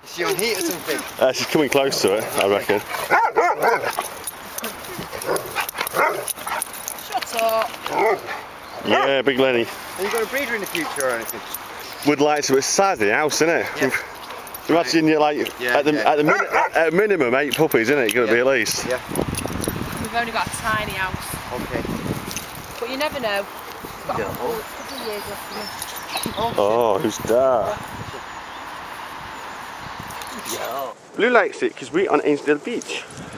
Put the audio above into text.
Is she on heat or something? She's coming close to it, I reckon. Shut up. Yeah, big Lenny. Have you got a breeder in the future or anything? Would like to, it's the size of the house, isn't it? Yeah. Imagine you're like, Yeah, at minimum 8 puppies, isn't it? Going to be at least. Yeah. We've only got a tiny house. Okay. But you never know. It's got a Yeah. couple of years left in it. Oh, who's that? Yeah. Blue likes it because we're on Ainsdale Beach.